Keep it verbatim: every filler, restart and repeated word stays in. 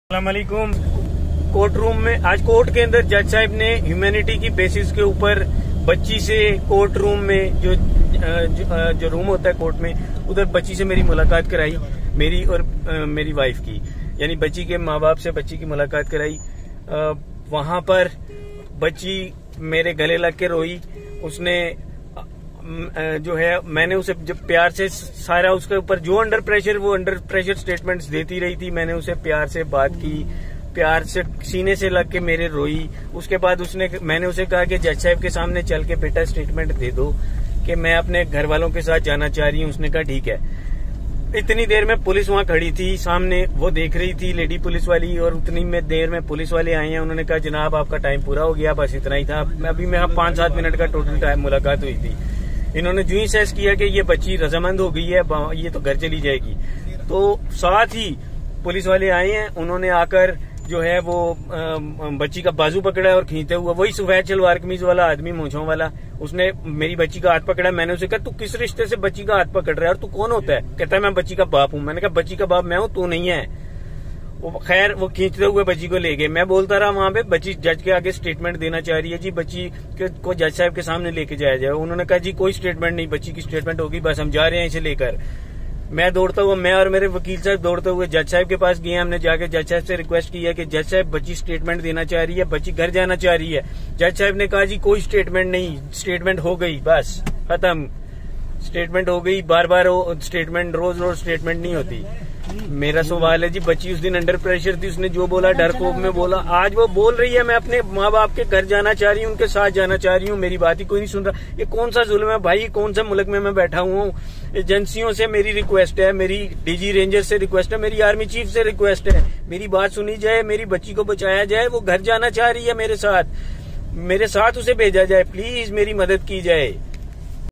अस्सलामुअलैकुम। Court room में आज कोर्ट के अंदर जज साहब ने ह्यूमैनिटी की बेसिस के ऊपर बच्ची से कोर्ट रूम में जो जो, जो रूम होता है कोर्ट में उधर बच्ची से मेरी मुलाकात कराई, मेरी और मेरी वाइफ की, यानी बच्ची के माँ बाप से बच्ची की मुलाकात कराई। वहां पर बच्ची मेरे गले लग के रोई। उसने जो है मैंने उसे जब प्यार से सारा उसके ऊपर जो अंडर प्रेशर वो अंडर प्रेशर स्टेटमेंट्स देती रही थी, मैंने उसे प्यार से बात की, प्यार से सीने से लग के मेरे रोई। उसके बाद उसने मैंने उसे कहा कि जज साहब के सामने चल के बेटा स्टेटमेंट दे दो कि मैं अपने घर वालों के साथ जाना चाह रही हूँ। उसने कहा ठीक है। इतनी देर में पुलिस वहां खड़ी थी सामने, वो देख रही थी लेडी पुलिस वाली, और उतनी में देर में पुलिस वाले आए हैं। उन्होंने कहा जनाब आपका टाइम पूरा हो गया, बस इतना ही था। अभी मैं पांच सात मिनट का टोटल टाइम मुलाकात हुई थी। इन्होंने जो ही सेस किया कि ये बच्ची रजामंद हो गई है, ये तो घर चली जाएगी, तो साथ ही पुलिस वाले आए हैं। उन्होंने आकर जो है वो बच्ची का बाजू पकड़ा और खींचते हुए वही सफेद शलवार कमीज वाला आदमी मूंछों वाला, उसने मेरी बच्ची का हाथ पकड़ा। मैंने उसे कहा तू किस रिश्ते से बच्ची का हाथ पकड़ रहा है और तू कौन होता है? कहता है मैं बच्ची का बाप हूँ। मैंने कहा बच्ची का बाप मैं हूँ, तू नहीं है। वो खैर वो खींचते हुए बच्ची को ले गए। मैं बोलता रहा वहां पे, बच्ची जज के आगे स्टेटमेंट देना चाह रही है जी, बच्ची को जज साहब के सामने लेके जाया जाए। उन्होंने कहा जी कोई स्टेटमेंट नहीं, बच्ची की स्टेटमेंट होगी, बस हम जा रहे हैं इसे लेकर। मैं दौड़ता हुआ, मैं और मेरे वकील साहब दौड़ते हुए जज साहब के पास गए। हमने जाके जज साहब से रिक्वेस्ट की है कि जज साहब बच्ची स्टेटमेंट देना चाह रही है, बच्ची घर जाना चाह रही है। जज साहब ने कहा जी कोई स्टेटमेंट नहीं, स्टेटमेंट हो गई, बस खत्म, स्टेटमेंट हो गई। बार बार स्टेटमेंट, रोज रोज स्टेटमेंट नहीं होती। मेरा सवाल है जी, बच्ची उस दिन अंडर प्रेशर थी, उसने जो बोला डर खोफ में बोला। आज वो बोल रही है मैं अपने माँ बाप के घर जाना चाह रही हूँ, उनके साथ जाना चाह रही हूँ, मेरी बात ही कोई नहीं सुन रहा। ये कौन सा जुल्म है भाई? कौन सा मुल्क में मैं बैठा हुआ हूँ? एजेंसियों से मेरी रिक्वेस्ट है, मेरी डीजी रेंजर से रिक्वेस्ट है, मेरी आर्मी चीफ से रिक्वेस्ट है, मेरी बात सुनी जाए, मेरी बच्ची को बचाया जाए। वो घर जाना चाह रही है मेरे साथ, मेरे साथ उसे भेजा जाए, प्लीज मेरी मदद की जाए।